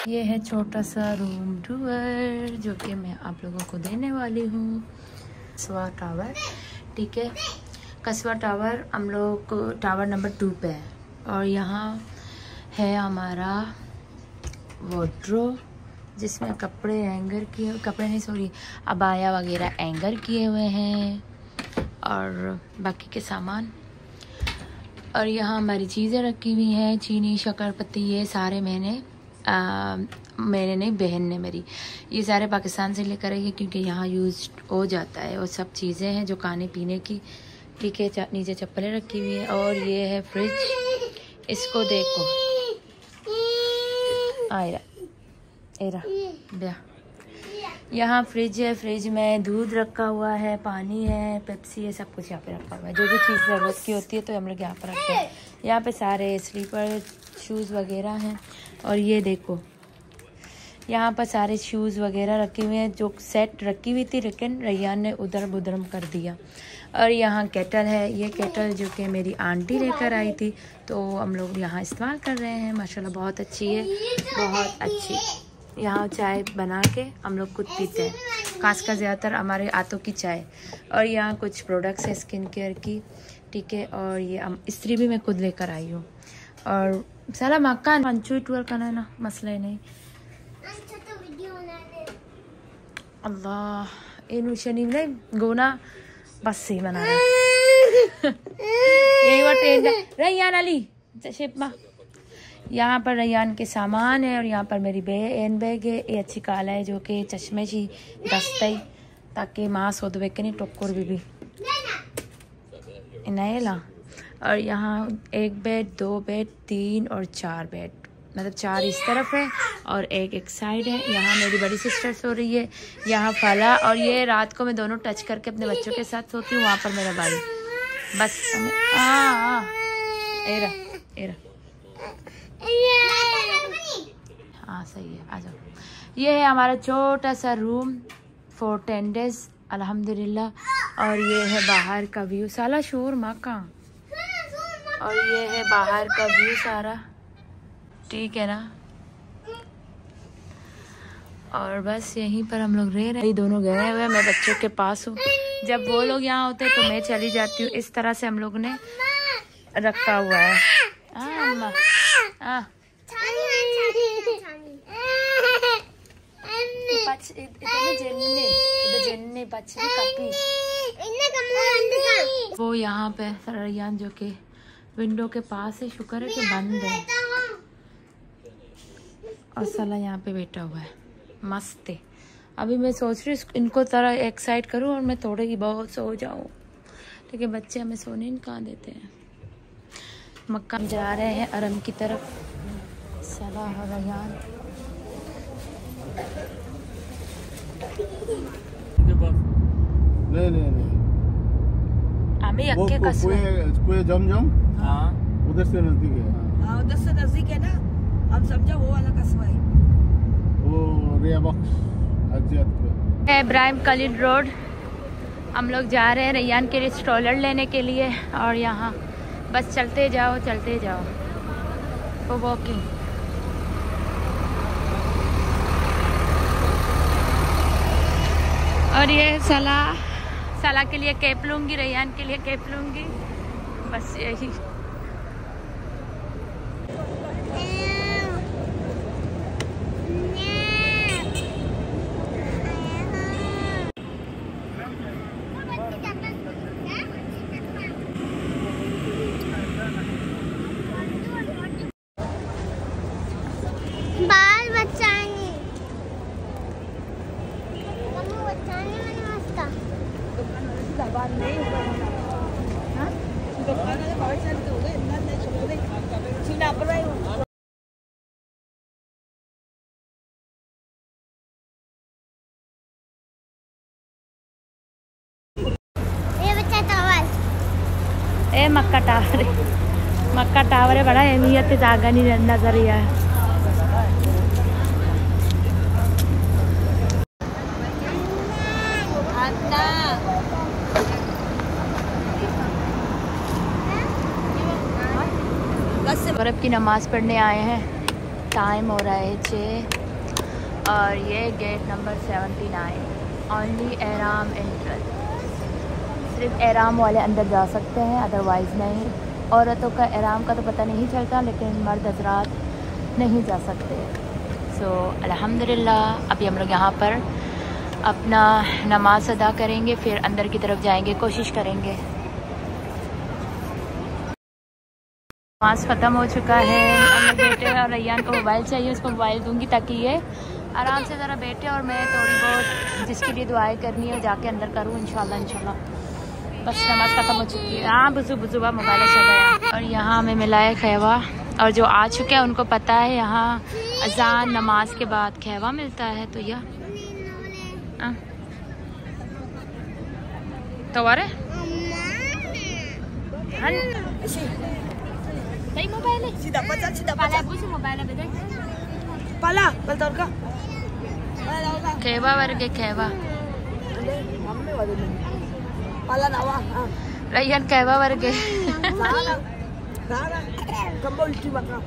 ये है छोटा सा रूम टूर जो कि मैं आप लोगों को देने वाली हूँ। कस्बा टावर, ठीक है। कस्बा टावर हम लोग टावर नंबर 2 पे है और यहाँ है हमारा वार्डरोब जिसमें कपड़े एंगर किए, कपड़े नहीं सॉरी अबाया वगैरह एंगर किए हुए हैं और बाकी के सामान। और यहाँ हमारी चीज़ें रखी हुई हैं, चीनी शक्करपत्ती, ये सारे मैंने नहीं, बहन ने मेरी, ये सारे पाकिस्तान से लेकर आई है क्योंकि यहाँ यूज हो जाता है और सब चीज़ें हैं जो खाने पीने की, ठीक है। नीचे चप्पलें रखी हुई हैं और ये है फ्रिज, इसको देखो आयरा एरा ब्या, यहाँ फ्रिज है, फ्रिज में दूध रखा हुआ है, पानी है, पेप्सी है, सब कुछ यहाँ पे रखा हुआ है। जो भी चीज़ ज़रूरत की होती है तो हम लोग यहाँ पर रखते हैं। यहाँ पे सारे स्लीपर शूज़ वगैरह हैं और ये देखो यहाँ पर सारे शूज़ वगैरह रखे हुए हैं जो सेट रखी हुई थी लेकिन रैयान ने उधर बुधरम कर दिया। और यहाँ केटल है, ये केटल जो कि मेरी आंटी लेकर आई थी तो हम लोग यहाँ इस्तेमाल कर रहे हैं। माशाल्लाह बहुत अच्छी है, बहुत अच्छी। यहाँ चाय बना के हम लोग खुद पीते हैं, खासकर ज़्यादातर हमारे आतों की चाय। और यहाँ कुछ प्रोडक्ट्स है स्किन केयर की, ठीक है। और ये इस्त्री भी मैं खुद लेकर आई हूँ। और सारा मक्का पंचू टूर करना ना मसला ही नहीं। अल्लाह इन शनी नहीं गोना बस सही बना रहा रैयान अली शेपमा। यहाँ पर रैयान के सामान है और यहाँ पर मेरी एन बैग है, ये अच्छी काला है जो कि चश्मे की दस्ते ताकि मांस हो दे नहीं टोकर भी इनाला। और यहाँ 1 बेड 2 बेड 3 और 4 बेड, मतलब 4 इस तरफ है और एक साइड है। यहाँ मेरी बड़ी सिस्टर सो रही है, यहाँ फला, और ये रात को मैं दोनों टच करके अपने बच्चों के साथ सोती हूँ। वहाँ पर मेरा भाई बस एरा एरा हाँ सही है, आ जाओ। ये है हमारा छोटा सा रूम फॉर 10 days अल्हम्दुलिल्लाह। और ये है बाहर का व्यू, साला शोर माँ का। और ये है बाहर का व्यू सारा, ठीक है ना। और बस यहीं पर हम लोग रह रहे हैं। दोनों गए हुए, मैं बच्चों के पास हूँ। जब वो लोग यहाँ होते तो मैं चली जाती हूँ। इस तरह से हम लोग ने रखा हुआ है। वो यहाँ पे रैयान जो कि विंडो के पास है, शुक्र है कि बंद है। और साला यहाँ पे बैठा हुआ है, मस्त है। अभी मैं सोच रही हूँ इनको तरह एक साइड करूँ और मैं थोड़े ही बहुत सो जाऊँ, ठीक है। बच्चे हमें सोने नहीं कहाँ देते हैं। मक्का जा रहे हैं अरम की तरफ। साला रैयान नहीं हमें यक्के कोई जम हाँ उधर से नजदीक है। हाँ उधर से नजदीक है ना, हम समझा वो वाला कस्बा है, वो रिया बख्श है इब्राहिम खलील रोड। हम लोग जा रहे हैं रैयान के लिए स्ट्रोलर लेने के लिए और यहाँ बस चलते जाओ वो वॉकिंग। और ये सला के लिए कैप लूँगी, रैयान के लिए कैप लूँगी, बस यही। ए मक्का टावर है, बड़ा अहमियत जागा नहीं नजरिया है। मगरिब की नमाज पढ़ने आए हैं टाइम हो रहा है 6 और ये गेट नंबर 79। ओनली एहराम एंट्रेंस, सिर्फ एहराम वाले अंदर जा सकते हैं, अदरवाइज़ नहीं। औरतों का एहराम का तो पता नहीं चलता, लेकिन मर्द हजरात नहीं जा सकते। सो अल्हम्दुलिल्लाह अभी हम लोग यहाँ पर अपना नमाज अदा करेंगे, फिर अंदर की तरफ जाएंगे, कोशिश करेंगे। नमाज ख़त्म हो चुका है, हम लोग बैठे हैं और रैयान को मोबाइल चाहिए, उसको मोबाइल दूंगी ताकि ये आराम से ज़रा बैठे और मैं थोड़ी बहुत जिसके लिए दुआएं करनी है जाके अंदर करूँ इंशाल्लाह इंशाल्लाह। बस नमाज ख़त्म हो चुकी है। हाँ बुजुबा मोबाइल अच्छा गया। और यहाँ हमें मिला है खैवा, और जो आ चुके हैं उनको पता है यहाँ अजान नमाज के बाद खैवा मिलता है। तो यह तो वारे मोबाइल है सीधा पचास सीधा पाला पूछ मोबाइल है बेटे पाला बलतौर का खैवा वर्गे खैवा मम्मी वाले पाला नावा हां रैयन खैवा वर्गे सारा सारा कंबल की बका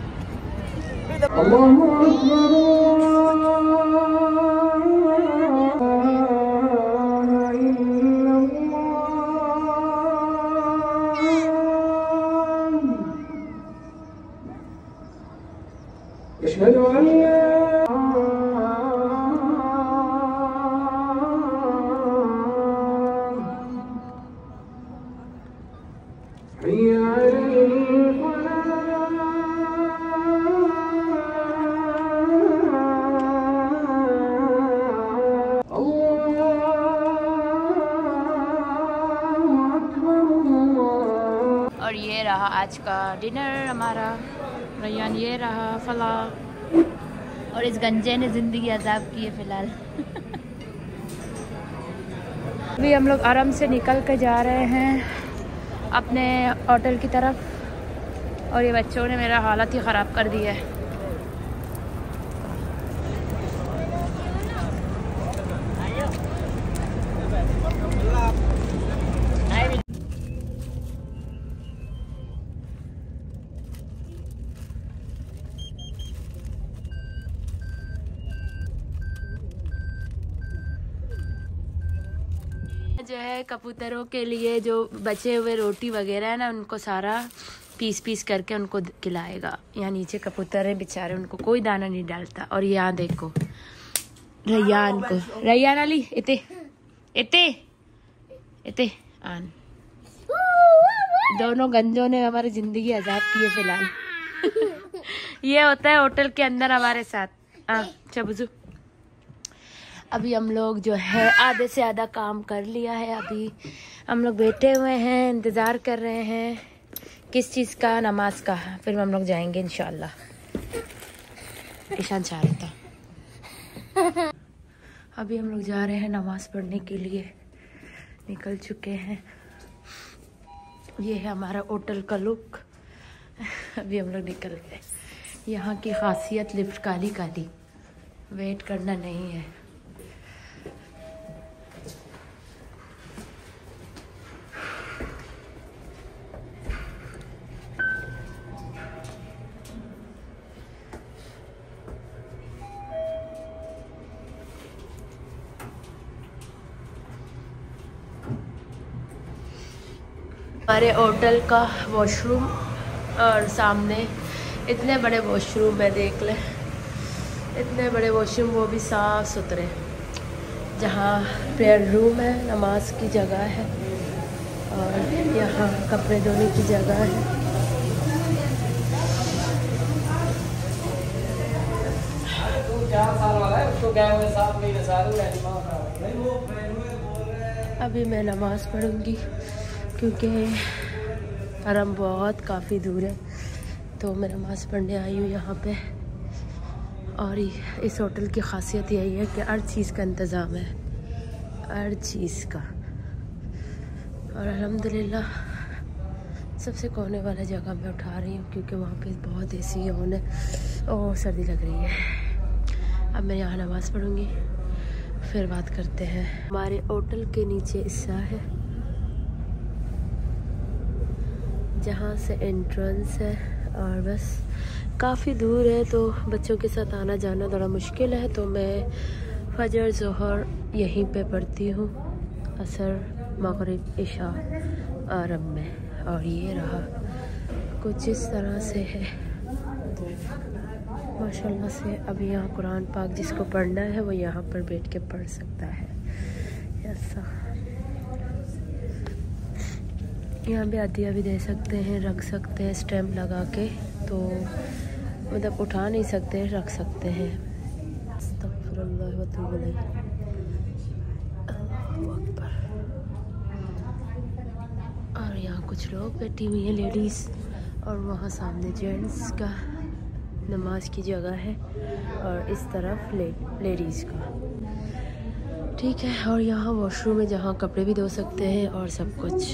और ये रहा आज का डिनर हमारा। रैयान ये रहा फला, और इस गंजे ने ज़िंदगी अजाब की है फ़िलहाल। अभी हम लोग आराम से निकल कर जा रहे हैं अपने होटल की तरफ, और ये बच्चों ने मेरा हालत ही ख़राब कर दिया है। जो है कबूतरों के लिए जो बचे हुए रोटी वगैरह है ना, उनको सारा पीस पीस करके उनको खिलाएगा। यहाँ नीचे कबूतर है बेचारे, उनको कोई दाना नहीं डालता। और यहाँ देखो रैयान को, रैयान अली इते इते इते आन, दोनों गंजों ने हमारी जिंदगी आजाद की है फिलहाल। ये होता है होटल के अंदर हमारे साथ। चबुजू अभी हम लोग जो है आधे से आधा काम कर लिया है। अभी हम लोग बैठे हुए हैं, इंतज़ार कर रहे हैं किस चीज़ का, नमाज का। फिर हम लोग जाएंगे इंशाल्लाह। ईशान चाह रहा था। अभी हम लोग जा रहे हैं नमाज पढ़ने के लिए, निकल चुके हैं। ये है हमारा होटल का लुक। अभी हम लोग निकल गए। यहाँ की खासियत लिफ्ट काली काली, वेट करना नहीं है। हमारे होटल का वॉशरूम, और सामने इतने बड़े वॉशरूम है, देख लें इतने बड़े वॉशरूम, वो भी साफ़ सुथरे। जहाँ प्रेयर रूम है, नमाज की जगह है, और यहाँ कपड़े धोने की जगह है। अभी मैं नमाज़ पढ़ूँगी क्योंकि हरम बहुत काफ़ी दूर है, तो मैं नमाज़ पढ़ने आई हूँ यहाँ पे। और इस होटल की खासियत यही है कि हर चीज़ का इंतज़ाम है, हर चीज़ का। और अल्हम्दुलिल्लाह सबसे कोने वाला जगह मैं उठा रही हूँ क्योंकि वहाँ पे बहुत एसी ऑन है और सर्दी लग रही है। अब मैं यहाँ नमाज़ पढ़ूँगी, फिर बात करते हैं। हमारे होटल के नीचे हिस्सा है जहाँ से एंट्रेंस है, और बस काफ़ी दूर है तो बच्चों के साथ आना जाना थोड़ा मुश्किल है, तो मैं फजर ज़ोहर यहीं पे पढ़ती हूँ, असर मगरिब इशा अरब में। और ये रहा कुछ इस तरह से है माशाल्लाह से। अब यहाँ कुरान पाक जिसको पढ़ना है वो यहाँ पर बैठ के पढ़ सकता है। ऐसा यहाँ भी अदिया भी दे सकते हैं, रख सकते हैं स्टैम्प लगा के, तो मतलब उठा नहीं सकते, रख सकते हैं। अस्तगफिरुल्लाह व अतूबु इलैह। अल्लाहु अकबर। और यहाँ कुछ लोग बैठी हुई हैं लेडीज़, और वहाँ सामने जेंट्स का नमाज की जगह है और इस तरफ लेडीज़ का, ठीक है। और यहाँ वॉशरूम है जहाँ कपड़े भी धो सकते हैं और सब कुछ।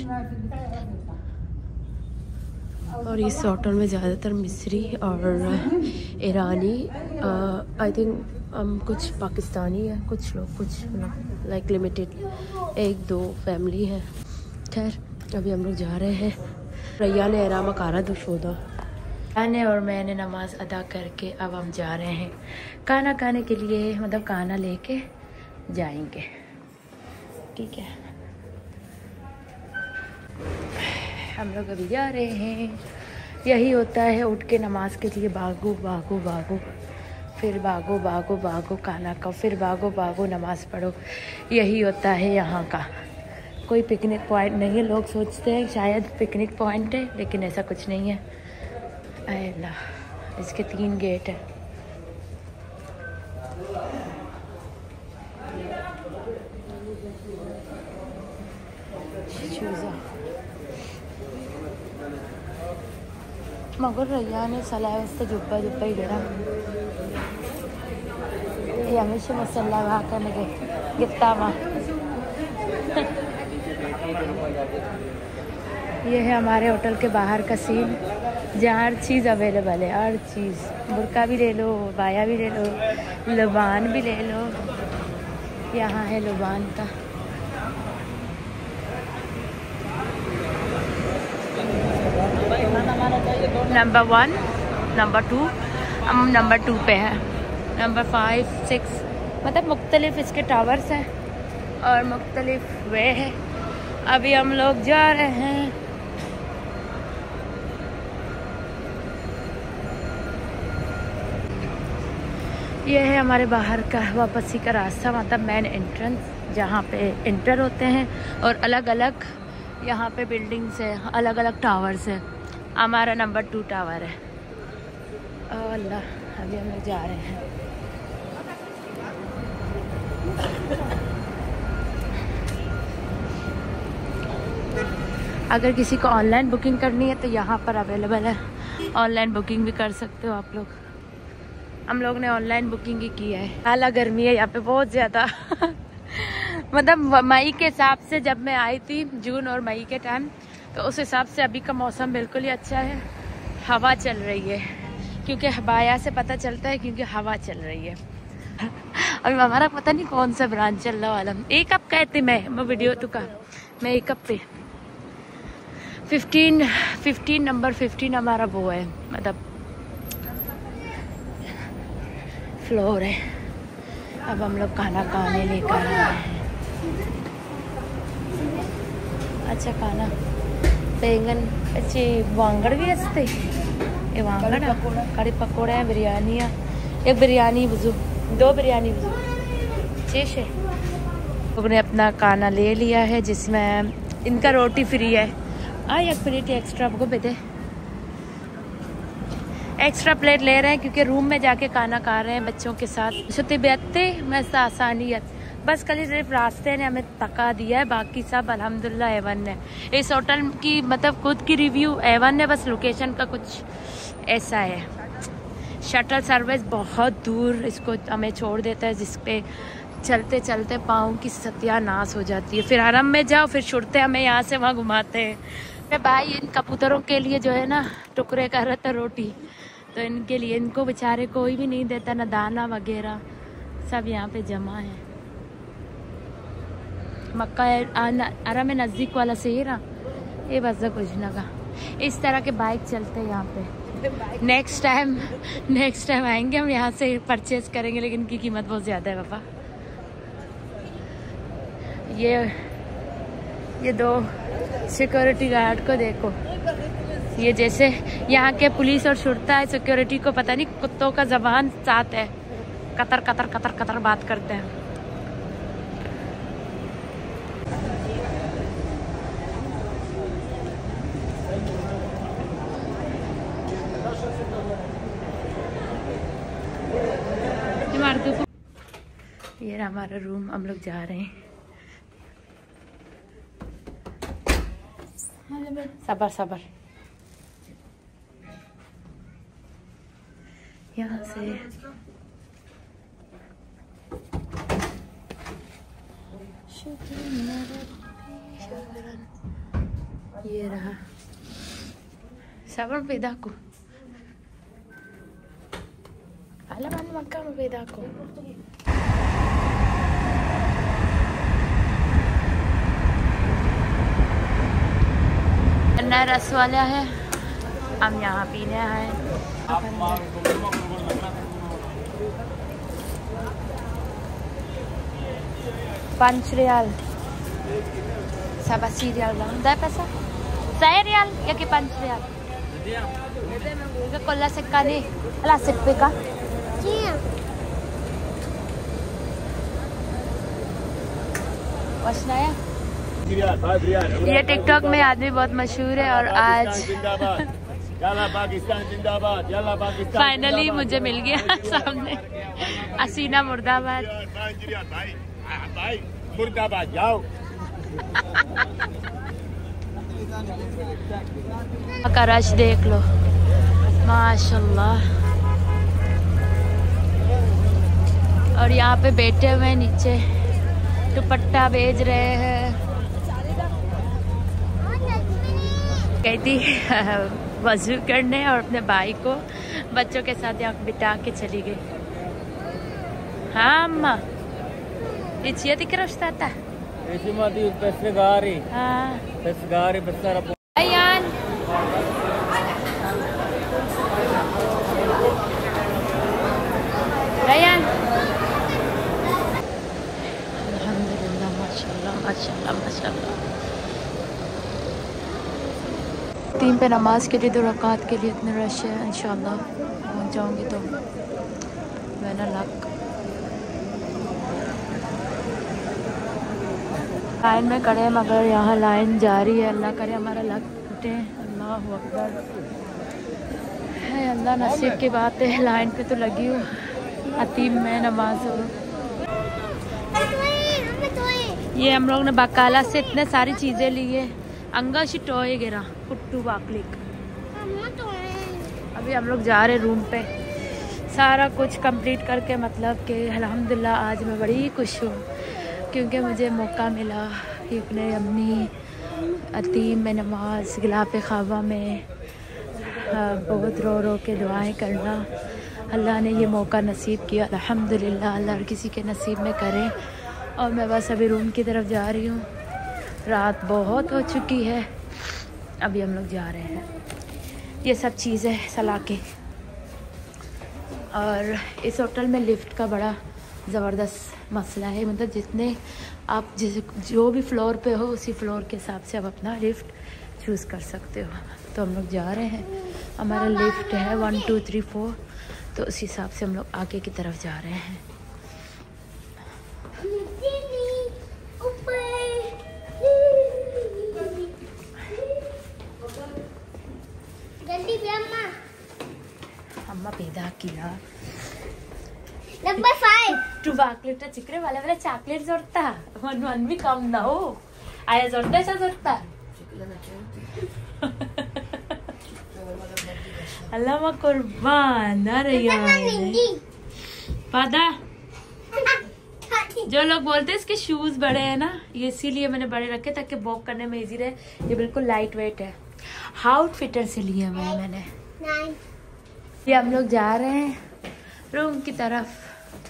और इस होटल में ज़्यादातर मिस्री और ईरानी, आई थिंक कुछ पाकिस्तानी है, कुछ लोग, कुछ लाइक लिमिटेड 1-2 फैमिली है। खैर अभी हम लोग जा रहे हैं। रैया ने एरामा कारा दुशोदा खाने और मैंने नमाज अदा करके अब हम जा रहे हैं खाना खाने के लिए, मतलब खाना लेके जाएंगे, ठीक है। हम लोग अभी जा रहे हैं। यही होता है, उठ के नमाज के लिए भागो भागो भागो, फिर भागो भागो भागो खाना खाओ, फिर भागो भागो नमाज पढ़ो। यही होता है यहाँ का। कोई पिकनिक पॉइंट नहीं है। लोग सोचते हैं शायद पिकनिक पॉइंट है, लेकिन ऐसा कुछ नहीं है। अल्लाह, इसके 3 गेट हैं। मगर रैया ने सलाह वास्ते जुब्बा ही देना, ये हमेशा मसला वहाँ करने के गिफ्ता माँ। ये है हमारे होटल के बाहर का सीन, जहाँ हर चीज़ अवेलेबल है, हर चीज़। बुर्का भी ले लो, बाया भी ले लो, लुबान भी ले लो। यहाँ है लुबान का। नंबर 1, नंबर 2, हम नंबर 2 पे हैं। नंबर 5, 6 मतलब मुख्तलिफ इसके टावर्स हैं और मुख्तलिफ वे है। अभी हम लोग जा रहे हैं। यह है हमारे बाहर का वापसी का रास्ता, मतलब मेन एंट्रेंस, जहाँ पे इंटर होते हैं। और अलग अलग यहाँ पे बिल्डिंग्स है, अलग अलग टावर्स है। हमारा नंबर 2 टावर है। अल्लाह, अभी हम लोग जा रहे हैं। अगर किसी को ऑनलाइन बुकिंग करनी है तो यहाँ पर अवेलेबल है, ऑनलाइन बुकिंग भी कर सकते हो आप लोग। हम लोग ने ऑनलाइन बुकिंग ही की है। हालांकि गर्मी है यहाँ पे बहुत ज़्यादा। मतलब मई के हिसाब से जब मैं आई थी, जून और मई के टाइम, तो उस हिसाब से अभी का मौसम बिल्कुल ही अच्छा है। हवा चल रही है, क्योंकि बाया से पता चलता है, क्योंकि हवा चल रही है। अभी हमारा पता नहीं कौन सा ब्रांच चल रहा वाला। एक कप कहते मैं वीडियो तो का मैं एक कप पे 15 नंबर 15 हमारा वो है, मतलब फ्लोर है। अब हम लोग खाना खाने लेकर आ रहे हैं। अच्छा खाना बैंगन अच्छे वांगड़ भी असते, ये वांगड़ कड़ी पकौड़े हैं, बिरयानी है। एक बिरयानी बुझू, 2 बिरयानी बुझू, 6 है। लोगों ने अपना खाना ले लिया है, जिसमें इनका रोटी फ्री है। एक प्लेट एक्स्ट्रा को बेटे, एक्स्ट्रा प्लेट ले रहे हैं क्योंकि रूम में जाके खाना खा रहे हैं बच्चों के साथ। छुट्टी बेहते मैं आसानियत बस कल सिर्फ रास्ते ने हमें तका दिया है, बाकी सब अल्हम्दुलिल्लाह A1 है। इस होटल की मतलब खुद की रिव्यू A1 है, बस लोकेशन का कुछ ऐसा है। शटल सर्विस बहुत दूर इसको हमें छोड़ देता है, जिस पे चलते चलते पाँव की सत्यानाश हो जाती है। फिर हरम में जाओ, फिर छुड़ते हमें यहाँ से वहाँ घुमाते हैं। मैं भाई इन कबूतरों के लिए जो है ना टुकड़े कर रहा था रोटी, तो इनके लिए, इनको बेचारे कोई भी नहीं देता, ना दाना वगैरह, सब यहाँ पे जमा है। मक्का अरा में नज़दीक वाला शहर, ये बस कुछ ना का। इस तरह के बाइक चलते हैं यहाँ पे, नेक्स्ट टाइम आएंगे हम यहाँ से परचेज करेंगे, लेकिन इनकी कीमत बहुत ज़्यादा है पापा। ये दो सिक्योरिटी गार्ड को देखो, ये जैसे यहाँ के पुलिस और शुरता है, सिक्योरिटी को पता नहीं कुत्तों का जबान साथ है, कतर कतर कतर कतर बात करते हैं। ये हमारा रूम, हम लोग जा रहे हैं। सबर सबर, यहाँ से ये रहा सबर पैदा को alaman magkano पैदा को। अन्ना रस वाला है, हम यहाँ पीने आए। 5 rial. Sabah si rial lang. Dahil pa sa? 6 rial. Yaki 5 rial. Ika ko lasik ka ni. Lasik pe ka? वशना है। ये टिकटॉक में आदमी बहुत मशहूर है, और आज फाइनली मुझे मिल गया सामने हसीना मुर्दाबाद। मुर्दाबाद जाओ। का रश देख लो, माशाल्लाह। और यहाँ पे बैठे हुए नीचे दुपट्टा बेच रहे हैं। कहती वजू करने और अपने भाई को बच्चों के साथ यहाँ बिठा के चली गई। हाँ अम्मा, ये दिख रहा था। हाँ Ayan. Ayan. Alhamdulillah, माशाल्लाह माशाल्लाह माशाल्लाह। 3 पे नमाज के लिए 2 रकात के लिए इतने रश है। इंशाल्लाह पहुंच जाऊंगी तो मैंने लक। लाइन में खड़े हैं, मगर यहाँ लाइन जारी है। अल्लाह करे हमारा लक टूटे। अल्लाह अकबर है। अल्लाह नसीब की बात है। लाइन पे तो लगी हूँ, अतीम में नमाज हो। ये हम लोग ने बकाला से इतने सारी चीज़ें ली है। अंगाशी टॉय गिरा कुट्टू बाकलिक। अभी हम लोग जा रहे रूम पे, सारा कुछ कंप्लीट करके। मतलब कि अल्हम्दुलिल्लाह आज मैं बड़ी खुश हूँ, क्योंकि मुझे मौका मिला कि अपने अम्मी अतीम में नमाज, गिलाफ ख्वाबा में बहुत रो रो के दुआएं करना। अल्लाह ने ये मौका नसीब किया अल्हम्दुलिल्लाह। अल्लाह हर किसी के नसीब में करे। और मैं बस अभी रूम की तरफ जा रही हूँ। रात बहुत हो चुकी है, अभी हम लोग जा रहे हैं। ये सब चीज़ें सलाखें। और इस होटल में लिफ्ट का बड़ा ज़बरदस्त मसला है। मतलब जितने आप जो भी फ्लोर पे हो, उसी फ्लोर के हिसाब से आप अपना लिफ्ट चूज़ कर सकते हो। तो हम लोग जा रहे हैं, हमारा लिफ्ट है 1 2 3 4, तो उस हिसाब से हम लोग आगे की तरफ जा रहे हैं। अम्मा पैदा किया नंबर 5 टू चॉकलेट चिकरे वाला चॉकलेट जोड़ता 1 भी कम ना हो। आया जोड़ता ऐसा जोड़ता अल्लाह मा कुर्बान। अरे पादा जो लोग बोलते हैं इसके शूज बड़े हैं ना, ये इसीलिए मैंने बड़े रखे ताकि वॉक करने में इजी रहे। ये बिल्कुल लाइट वेट है। हाउट फिटर से लिए हुए मैंने। ये हम लोग जा रहे हैं रूम की तरफ।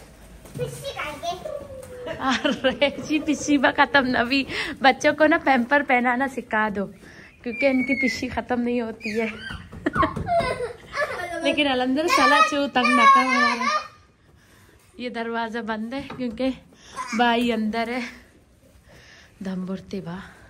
अरे जी पिशी खत्म न भी। बच्चों को ना पैम्पर पहनाना सिखा दो, क्योंकि इनकी पिशी खत्म नहीं होती है। लेकिन अलंदर साला चो तंग ना कर हमारा। ये दरवाजा बंद है क्योंकि भाई अंदर है। धमबुरती बा